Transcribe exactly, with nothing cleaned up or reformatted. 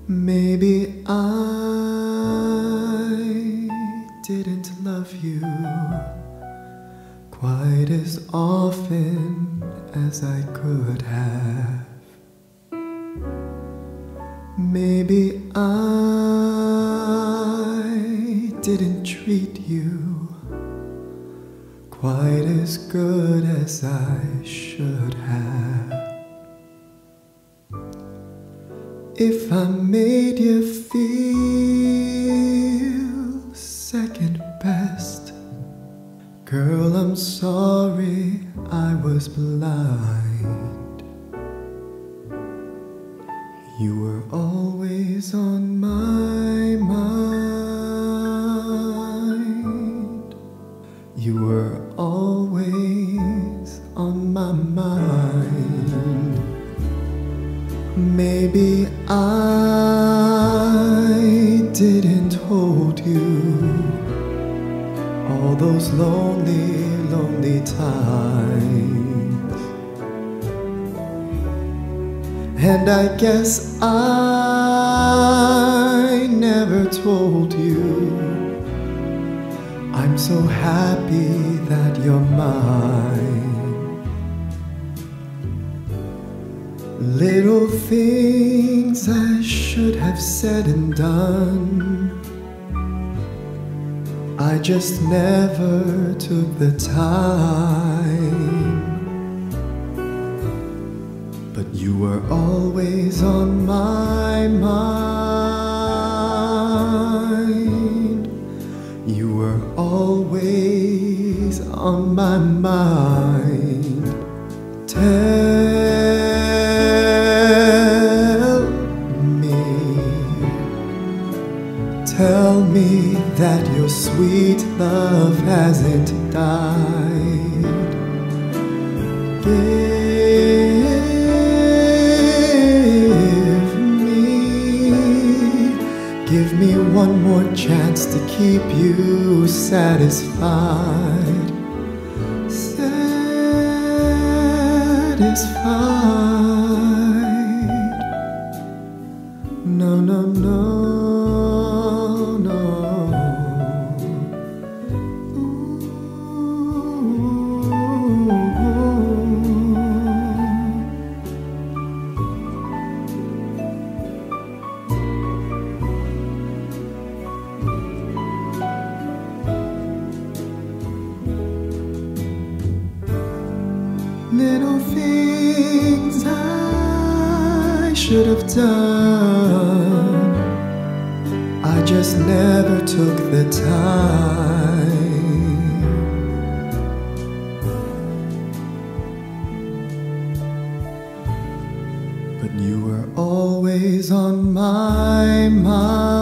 Maybe I didn't love you quite as often as I could have. Maybe I didn't treat you quite as good as I should have. If I made you feel second best, girl, I'm sorry I was blind. You were always on my mind. You were always on my mind. Maybe I didn't hold you all those lonely, lonely times. And I guess I never told you I'm so happy that you're mine. Little things I should have said and done, I just never took the time. But you were always on my mind. You were always on my mind. Tell me, tell me that your sweet love hasn't died. Give me, give me one more chance to keep you satisfied. Satisfied. No, no, no, no. Little things I should have done, I just never took the time. But you were always on my mind.